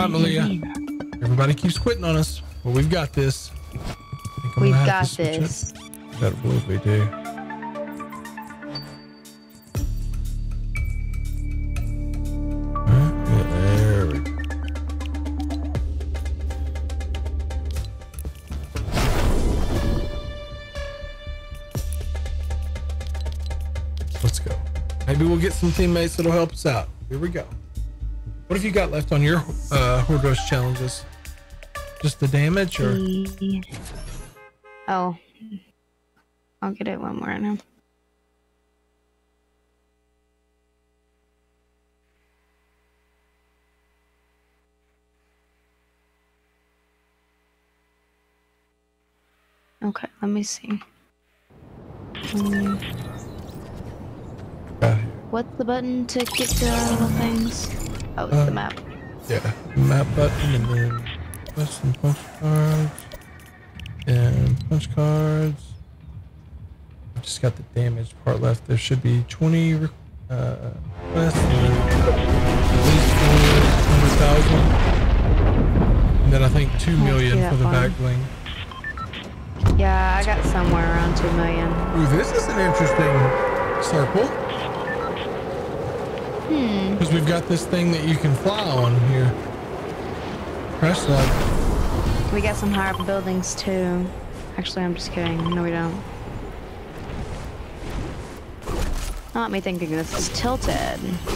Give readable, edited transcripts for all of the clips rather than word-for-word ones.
right, Malia. Everybody keeps quitting on us. Well, we've got this. We've got this. Better believe we do. There we go. Let's go. Maybe we'll get some teammates that'll help us out. Here we go. What have you got left on your Horde Rush challenges? Just the damage, or? Oh, I'll get it one more now. Okay, let me see. What's the button to get the little things? Oh, it's the map. Yeah, map button, and then custom punch cards and punch cards. I've just got the damage part left. There should be 20 requests and at least 400,000, and then I think 2 million for the back bling. Yeah, I got somewhere around 2 million. Ooh, this is an interesting circle. Because we've got this thing that you can fly on here. Crash slide. We got some higher buildings too. Actually, I'm just kidding. No, we don't. Not me thinking this is tilted.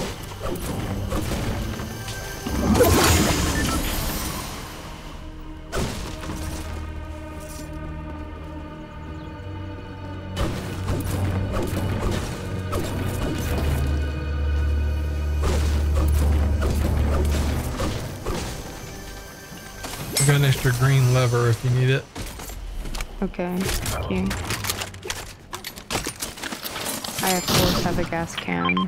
I got an extra green lever if you need it. Okay, thank you. I of course have a gas can.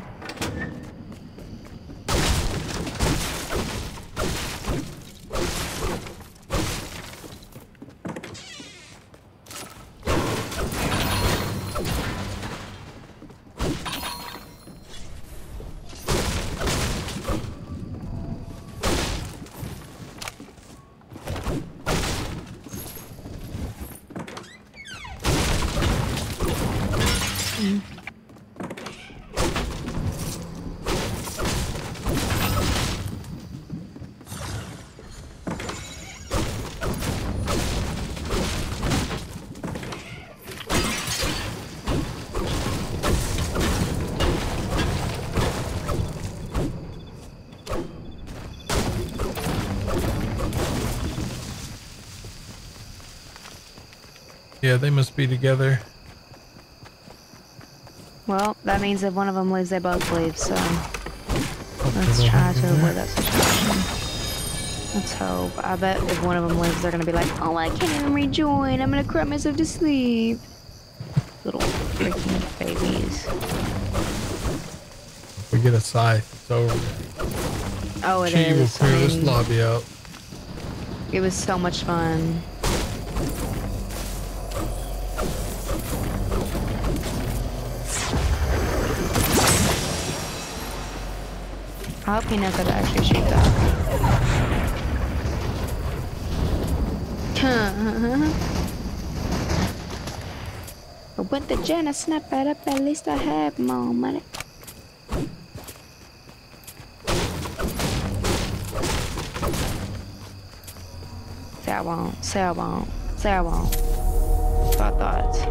Yeah, they must be together. Well, that means if one of them leaves, they both leave, so let's try to avoid that situation. Let's hope. I bet if one of them leaves, they're gonna be like, oh, I can't even rejoin. I'm gonna cry myself to sleep. Little freaking babies. If we get a scythe, it's over. Oh, it is. She will clear this lobby out. It was so much fun. I hope he knows how to actually shoot that. But when the Jenna snap it up, at least I have more money. Say I won't, say I won't, say I won't. That's what I thought.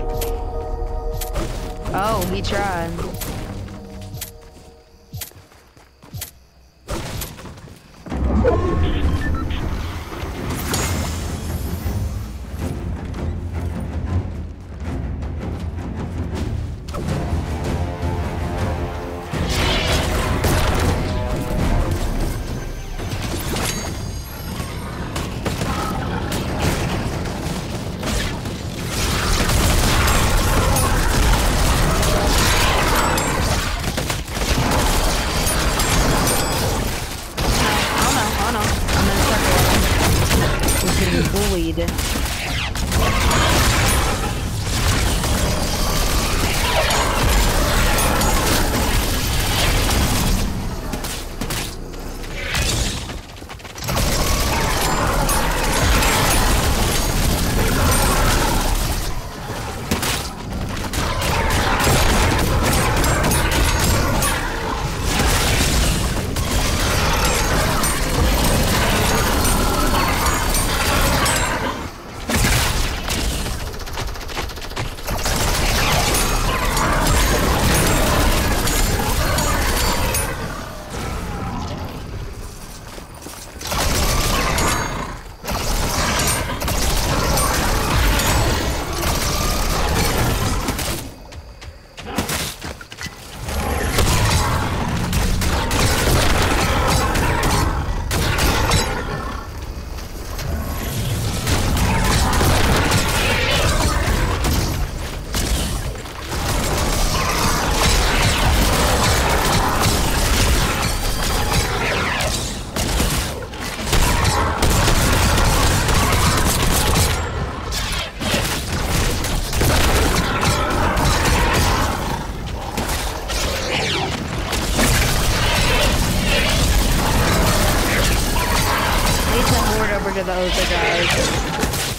Oh, he tried. the other guys.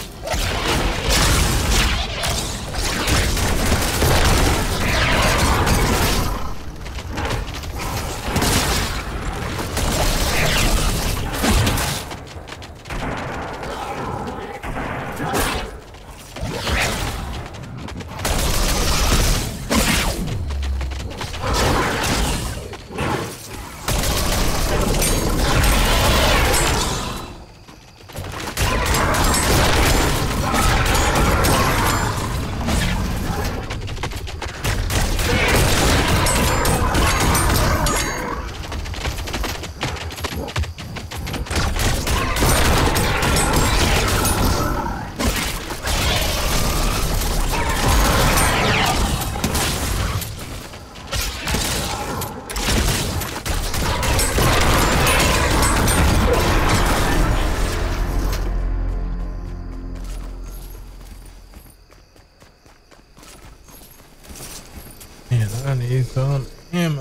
Man, I need some ammo.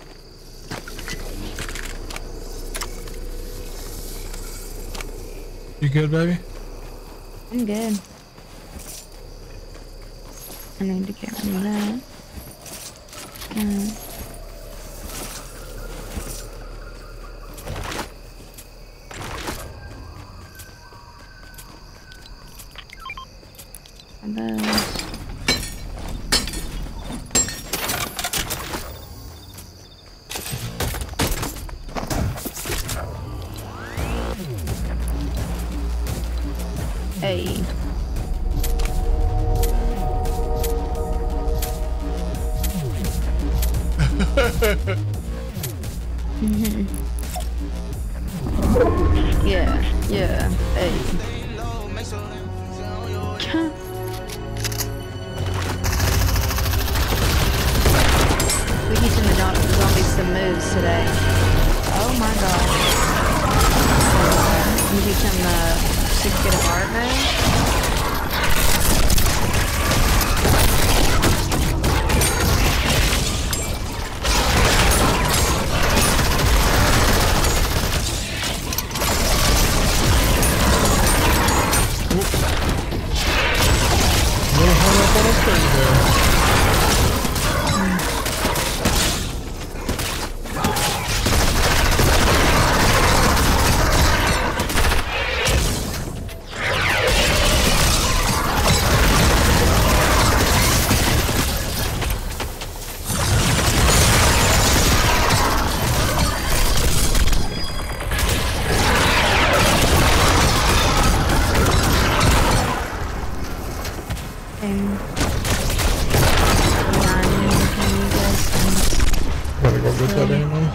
You good, baby? I'm good. I need to get rid of that. And those. Hey. Yeah, yeah, hey. We're teaching the zombies some moves today. Oh my god. We teach them the 6 get apart move. Gotta go get that ammo.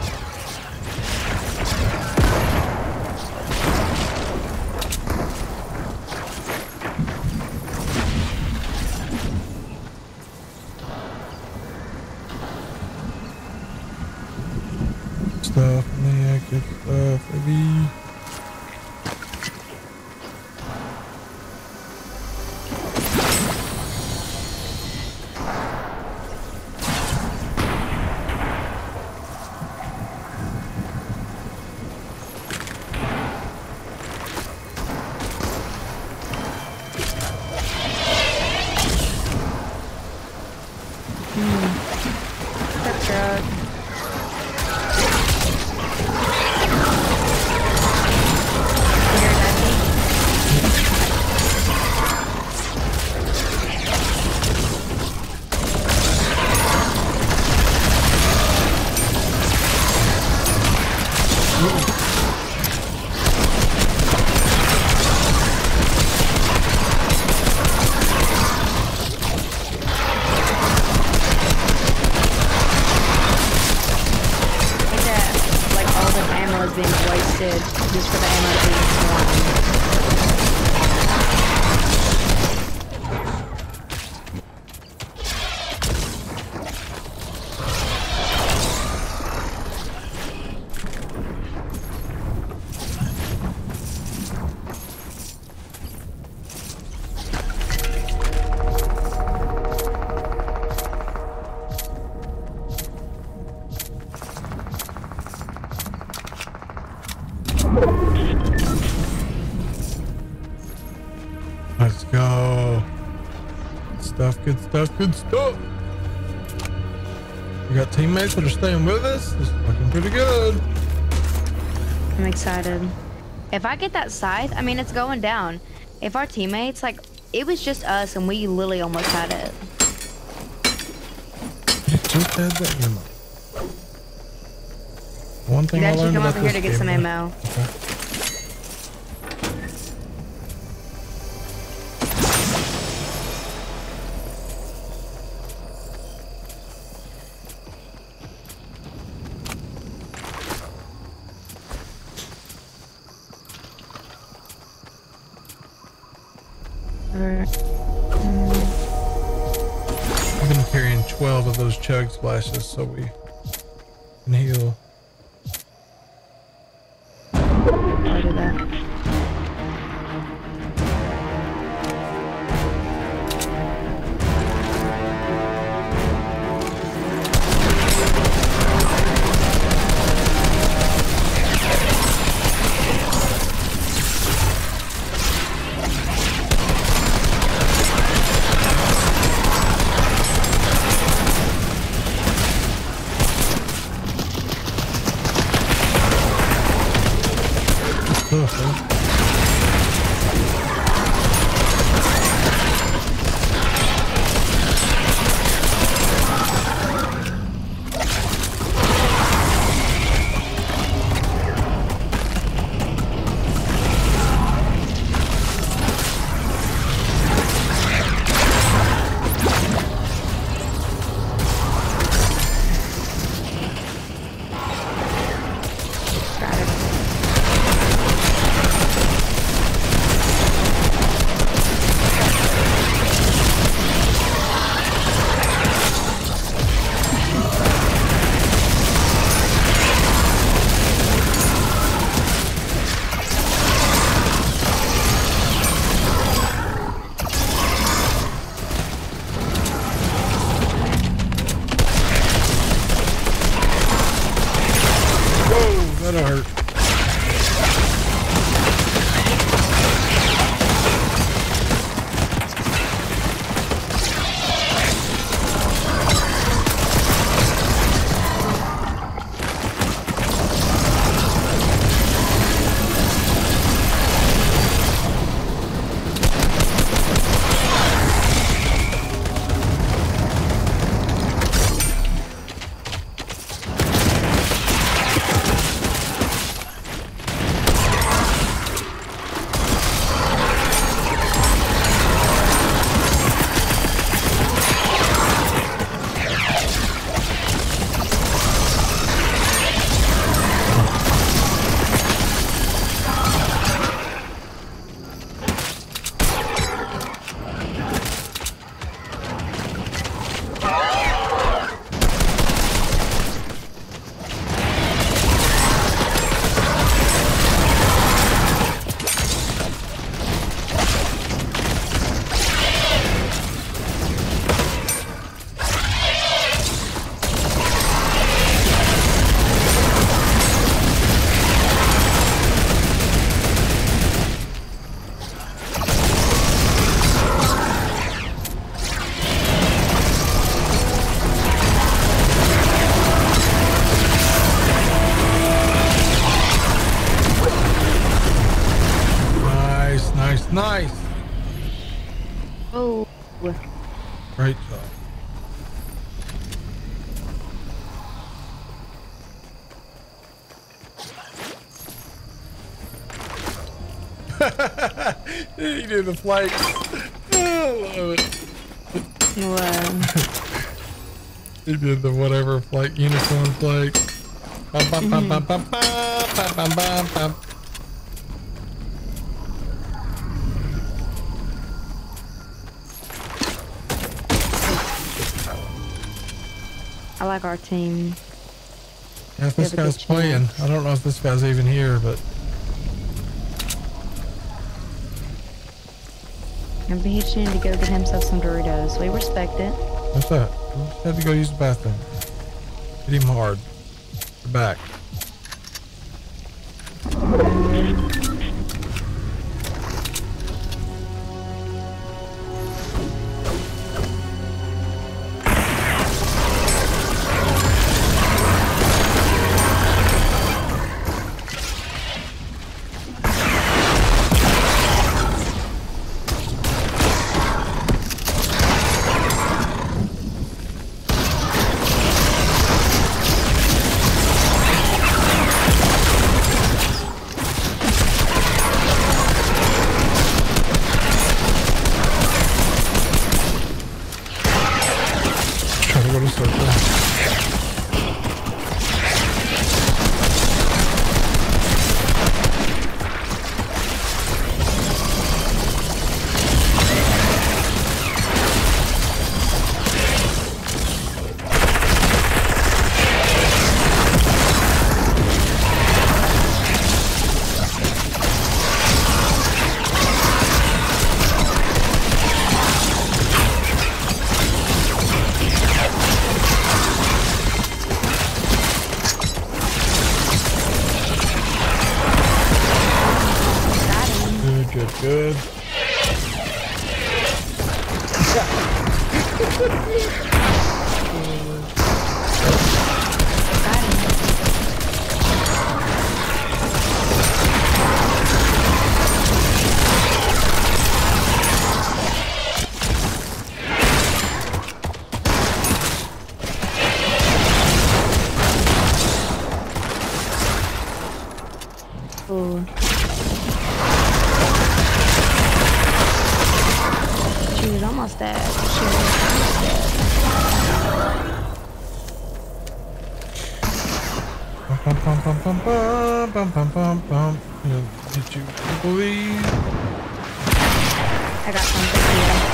Stuff, man, good stuff, baby. That truck. Being wasted just for the ammo being swarmed. stuff, good stuff. We got teammates that are staying with us. It's looking pretty good. I'm excited. If I get that scythe, I mean, it's going down. If our teammates, like, it was just us and we literally almost had it. You just had that ammo. One thing I learned about this game. You actually come over here to get some ammo. Okay. I've been carrying 12 of those chug splashes so we can heal. I'll do that. That hurt. Nice. Oh. Great job. He did the flakes. I love it. Wow. He did the whatever flake, unicorn flake. Bum, bum, bum, bum, bum, bum, bum, bum, bum. I like our team. Yeah, if this guy's playing, I don't know if this guy's even here, but maybe he just needed to go get himself some Doritos. We respect it. What's that? He just had to go use the bathroom. Hit him hard. The back. little circle. Good. Ooh. She was almost dead. She was almost dead. Bum bum bum bum bum bum bum bum bum. Did you believe? I got something here.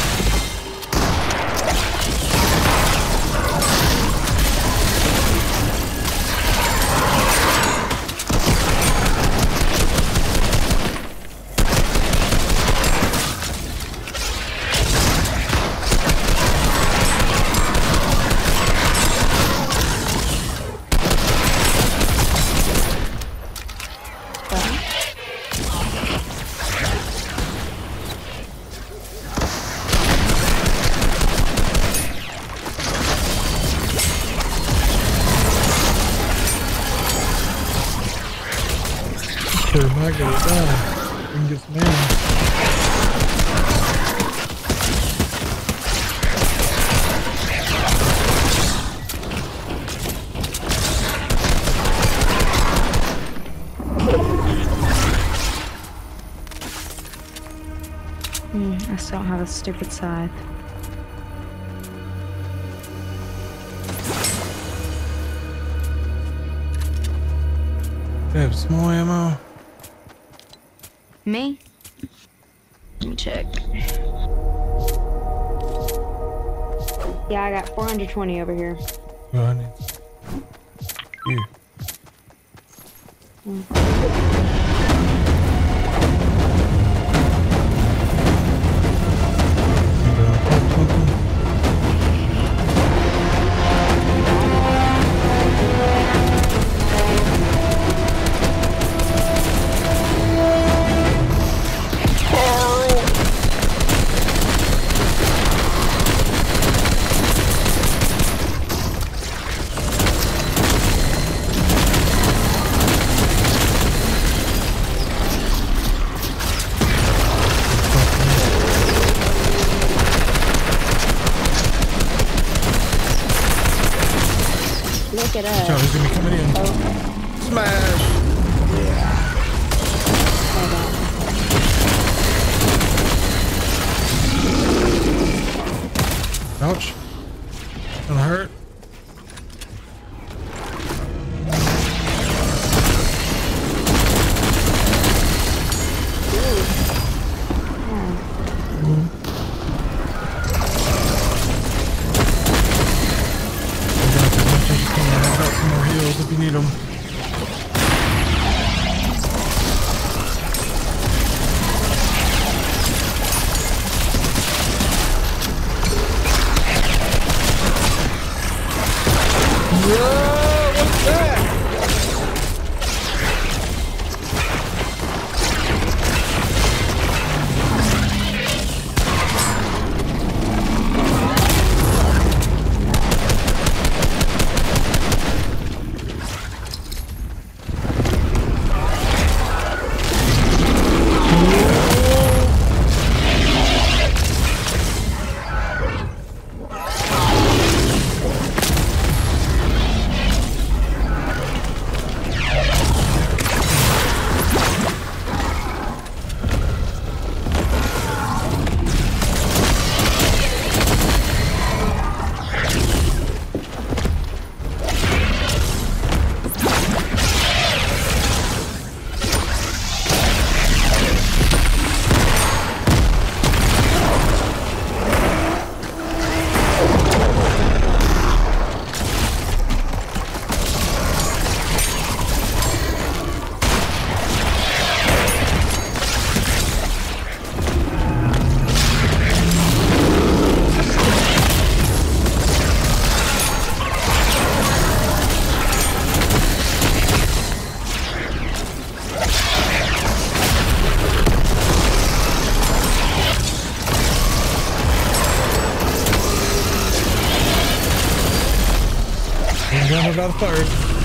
I got it done. We can get some ammo. I still don't have a stupid scythe. They have small ammo. Me? Let me check. Yeah, I got 420 over here. Oh, I need you. Look it up. He's gonna be coming in. Oh. Smash! Ouch. Gonna hurt. If you need them. Whoa, what's that? down about a third.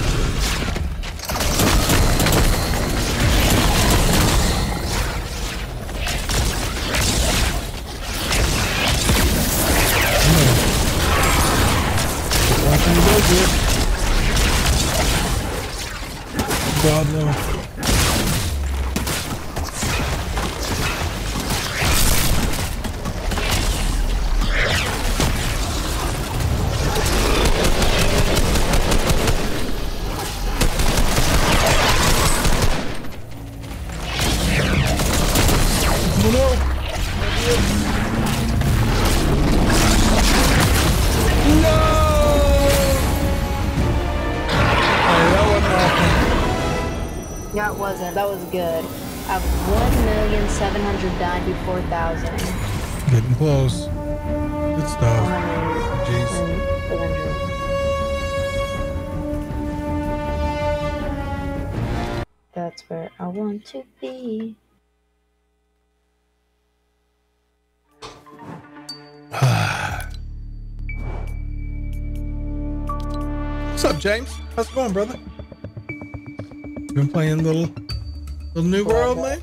Watching the boat good. God no. Yeah, it wasn't. That was good. I have 1,794,000. Getting close. Good stuff. Jeez. That's where I want to be. What's up, James? How's it going, brother? Been playing little New World, man?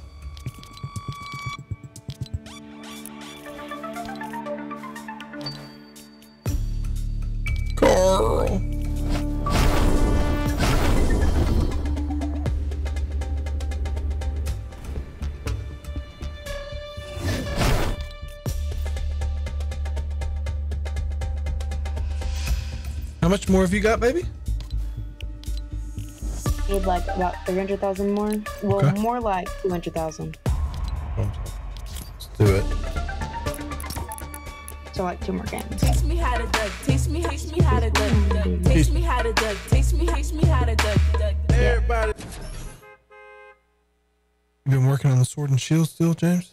Carl. How much more have you got, baby? Need like about 300,000 more. Well, Okay. more like 200,000. Let's do it. So like 2 more games. Teach me how to duck. Teach me how to duck. Teach me how to duck. Teach me how to duck. Everybody. You been working on the sword and shield still, James?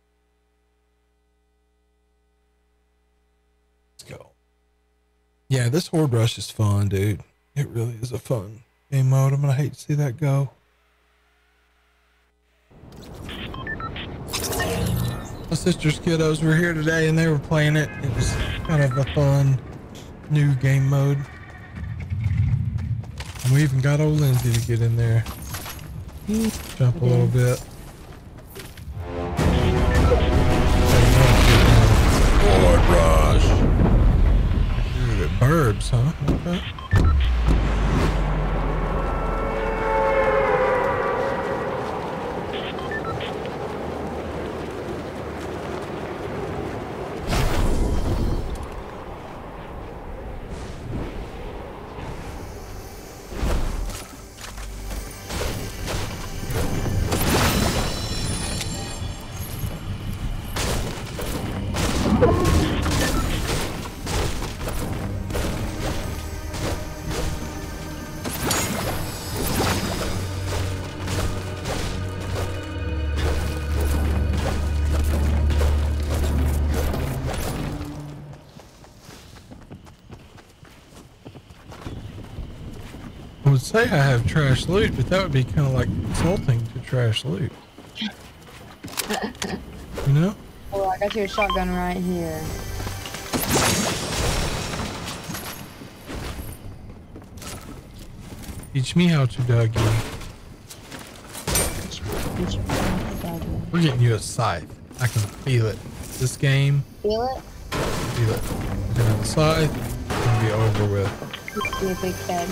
Let's go. Yeah, this horde rush is fun, dude. It really is a fun game mode. I'm gonna hate to see that go. My sister's kiddos were here today and they were playing it. It was kind of a fun new game mode. And we even got old Lindsay to get in there. Jump a little bit. Horde rush. Dude, birds, huh? Okay. I would say I have trash loot, but that would be kind of like insulting to trash loot. You know? Oh, I got your shotgun right here. Teach me how to Dougie. We're getting you a scythe. I can feel it. This game, Feel it? feel it. We're gonna have a scythe. It's gonna be over with. Be a big cat.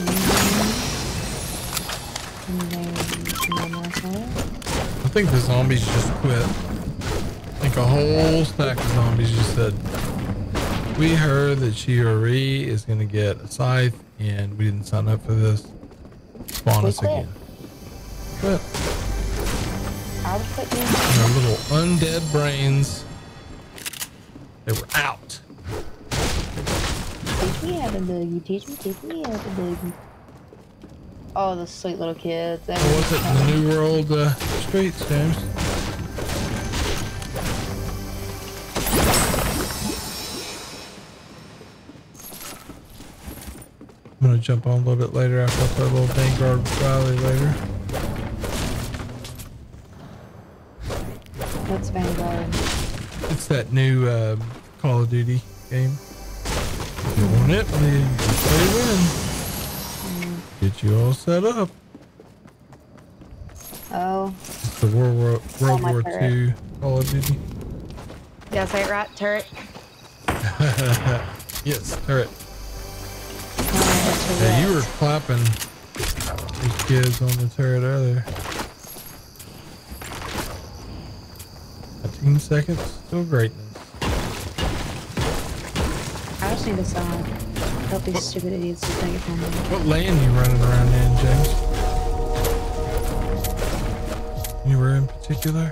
And then one more time. I think the zombies just quit. I think a whole stack of zombies just said, we heard that Shiori is going to get a scythe and we didn't sign up for this. Spawn us again. But I was putting in. our little undead brains, they were out. Teach me how to boogie. Teach me how to boogie. Oh, the sweet little kids. What's it in the New World streets, James? I'm gonna jump on a little bit later after I play a little Vanguard Rally later. What's Vanguard? It's that new Call of Duty game. If you want it, then you play win. Get you all set up. Oh. It's the World my War turret. II Call of Duty. Did I say it right? Turret? Yes, turret. Oh, Yeah, you were clapping these kids on the turret earlier. 15 seconds till greatness. I just need a song. Help these stupid idiots to take it from me. What lane you running around in, James? Anywhere in particular?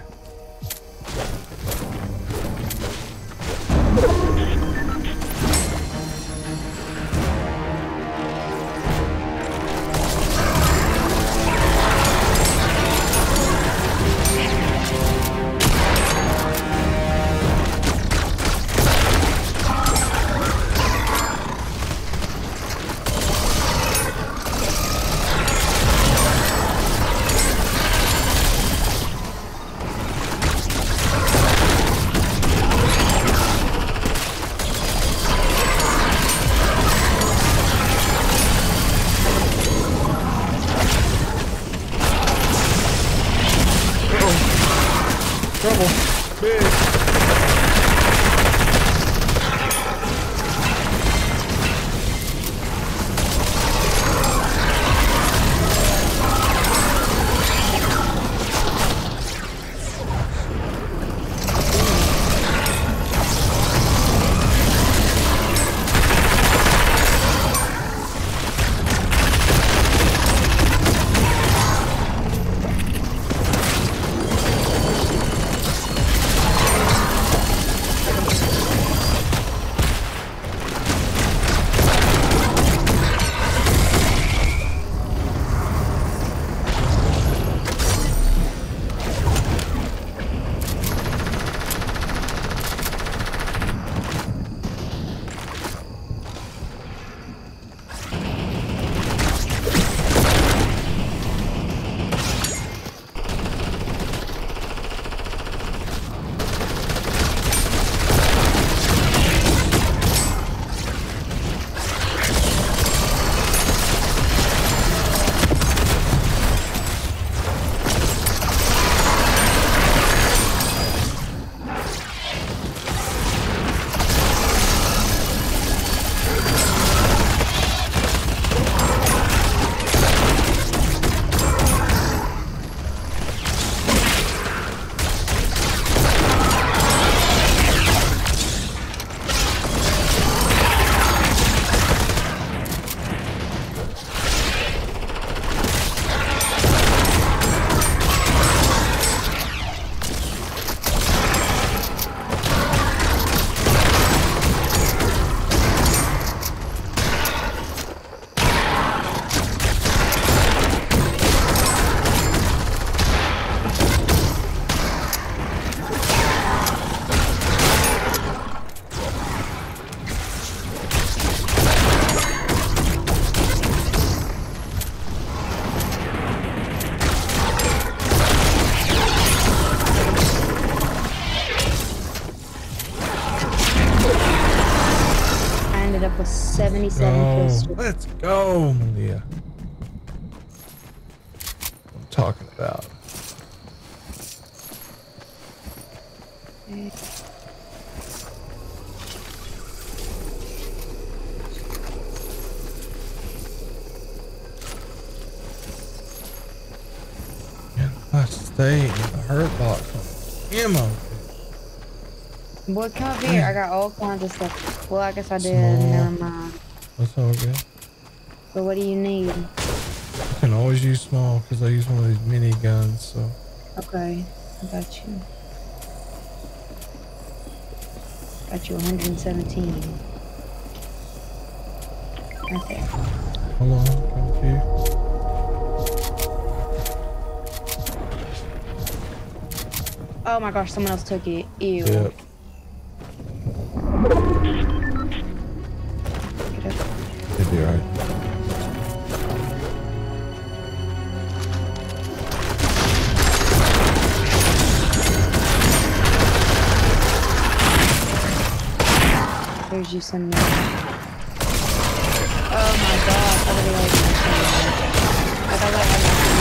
Trouble. Big. Up with 77 kills. Let's go, Malia. I'm talking about. Yeah, let's stay in the hurt box. Ammo. Boy, come up here. I got all kinds of stuff. Well, I guess I did. Small. Never mind. That's all good. But what do you need? I can always use small because I use one of these mini guns, so. Okay, I got you. Got you 117. Right there. Hold on, come to you. Oh my gosh, someone else took it. Ew. Yep. Get up. It'd be alright. There's you some. Oh my gosh. really like like I like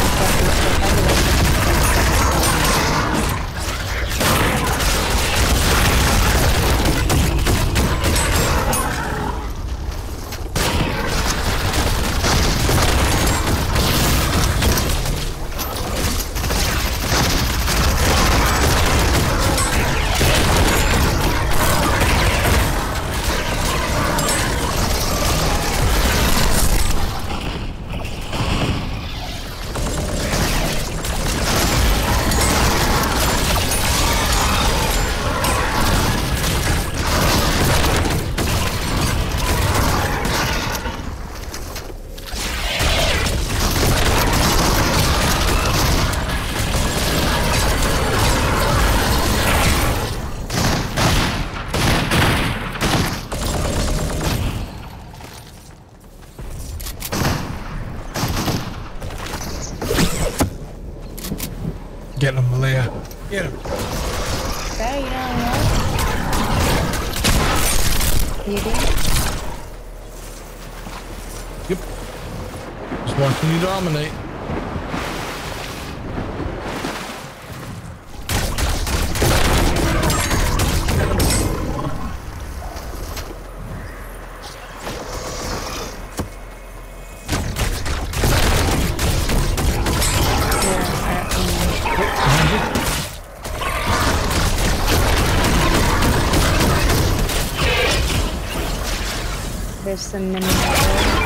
Get him, Malaya. Get him. okay, you know what? You do? Yep. Just watching you dominate. There's some mini levels.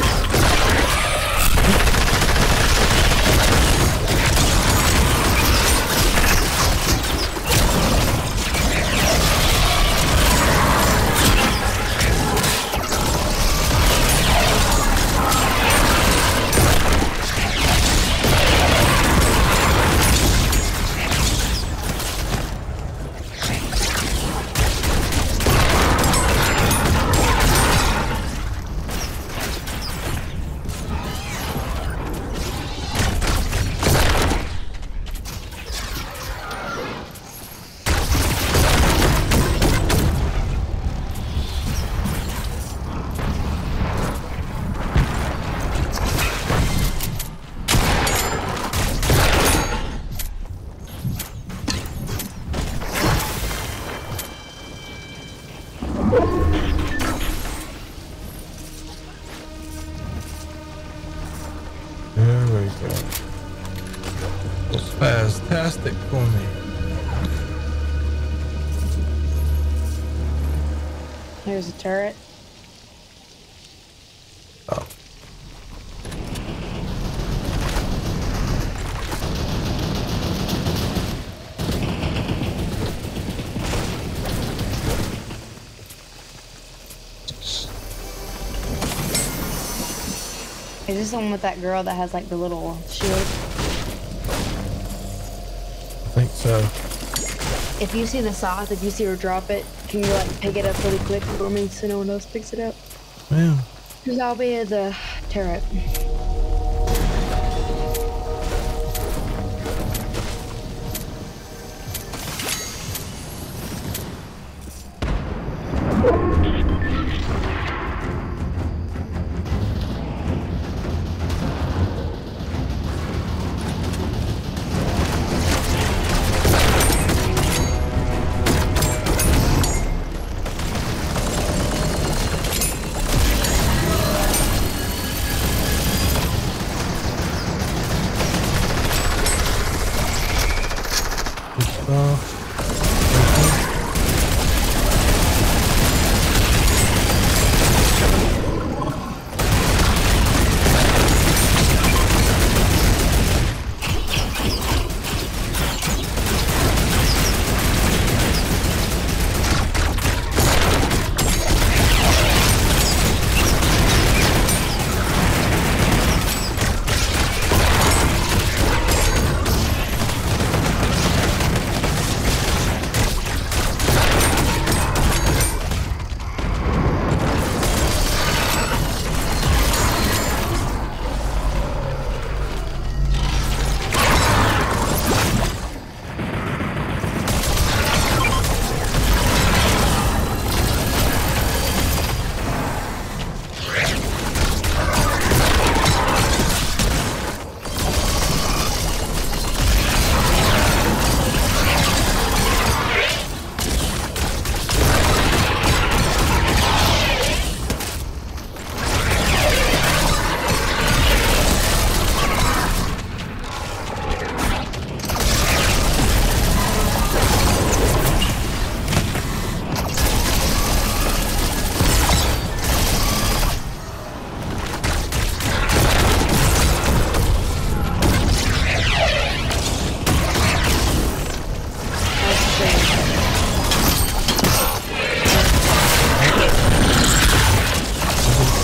There we go. It's fantastic for me. Here's a turret. Oh. Is this the one with that girl that has like the little shield? I think so. If you see the sauce, if you see her drop it, can you like pick it up really quick for me so no one else picks it up? Yeah. Because I'll be at the turret.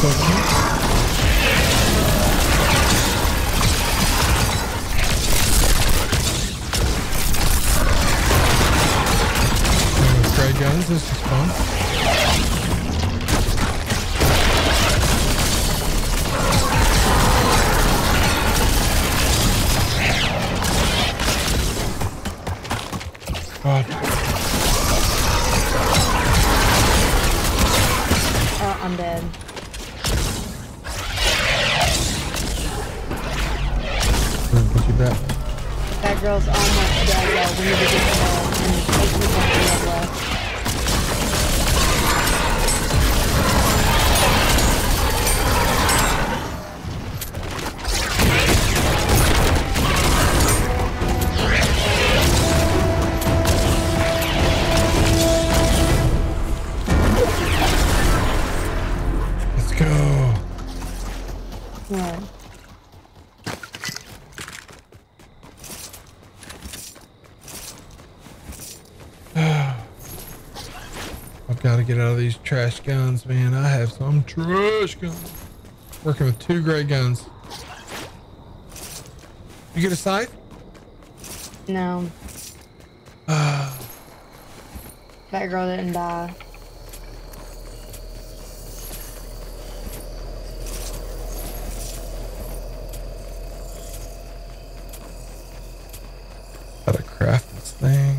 Gray guns, this is fun. God. Oh, I'm dead. Put you back. That girl's almost dead, though. We need to get her and 8 people left. Let's go. Yeah. I've got to get out of these trash guns, man. I have some trash guns. Working with 2 gray guns. You get a scythe? No. That girl didn't die. Gotta craft this thing.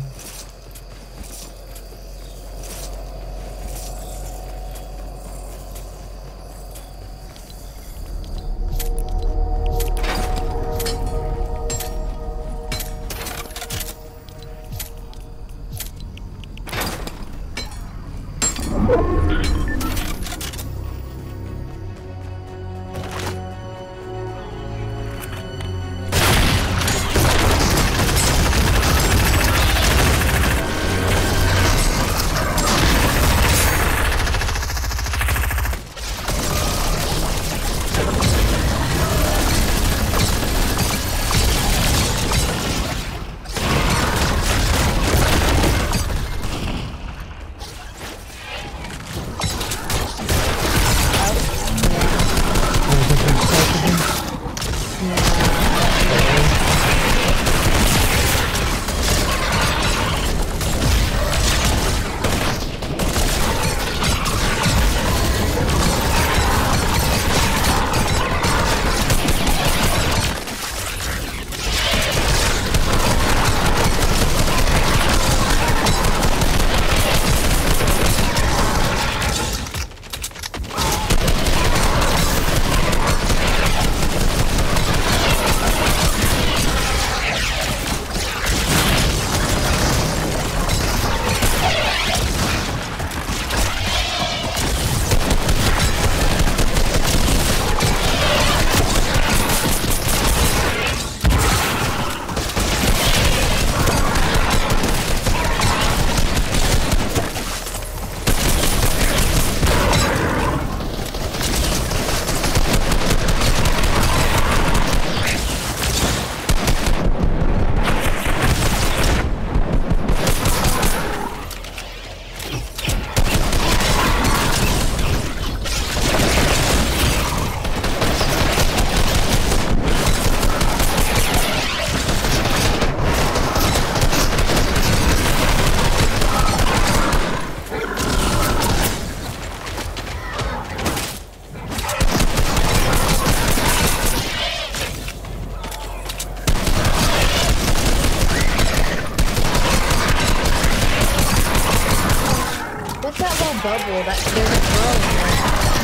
bubble. That there's a girl in there.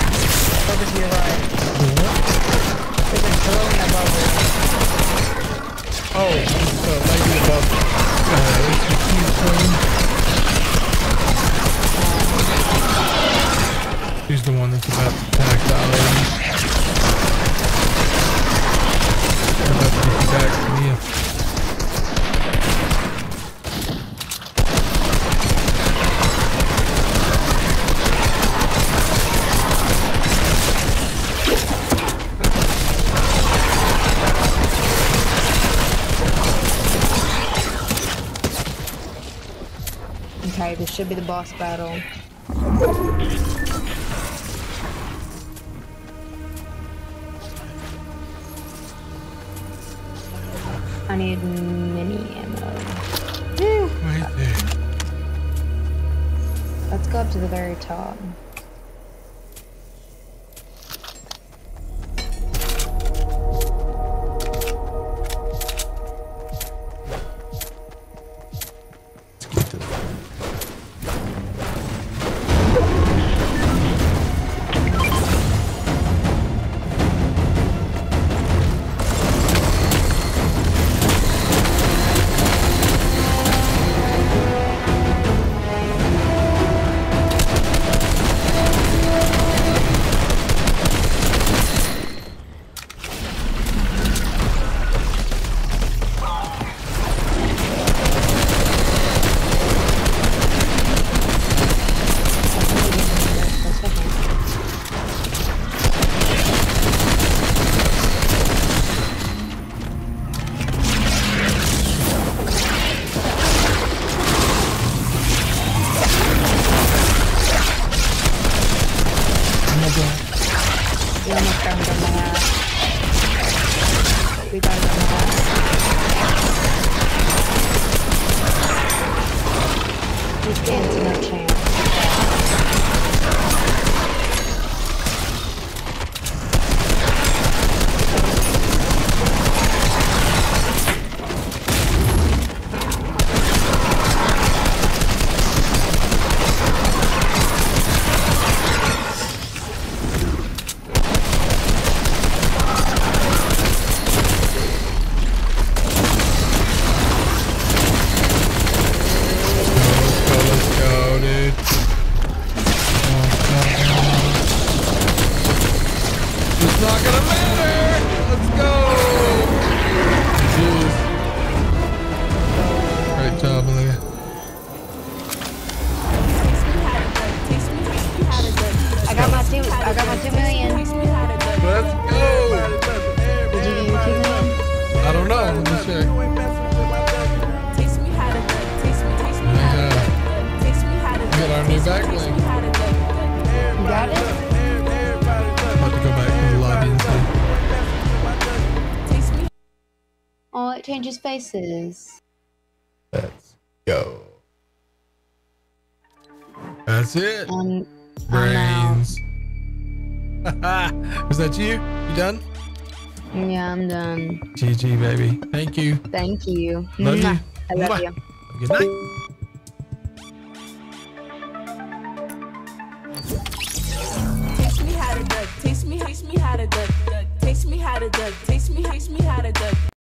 Over to your right. There's a girl in that bubble. Oh, it's a lady above. She's the one that's about to attack the island. About to get back to me. Okay, this should be the boss battle. I need mini ammo. Right there. Let's go up to the very top. Let's get to the We almost got him on the hat. We got him on the hat. He stands no chance. Let's go, dude. It's not gonna matter. Let's go. Jeez. Great job, Olivia. I got my 2 million. Let's go. Did you get your 2 million? I don't know. Let me check. We got our new back link. You got it? About to go back to the lobby and see. Oh, it changes faces. Let's go. That's it. I'm out. Brains. Was that you? You done? Yeah, I'm done. GG, baby. Thank you. Thank you. Love you. Mwah. I love Mwah. you. Good night. Teach me how to duck. Teach me how to duck. Teach me how to duck. Teach me how to duck.